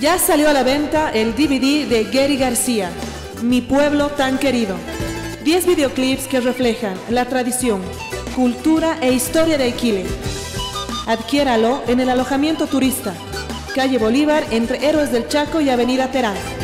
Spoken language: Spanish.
Ya salió a la venta el DVD de Gary García, Mi Pueblo Tan Querido. 10 videoclips que reflejan la tradición, cultura e historia de Iquile. Adquiéralo en el alojamiento turista, calle Bolívar, entre Héroes del Chaco y Avenida Terán.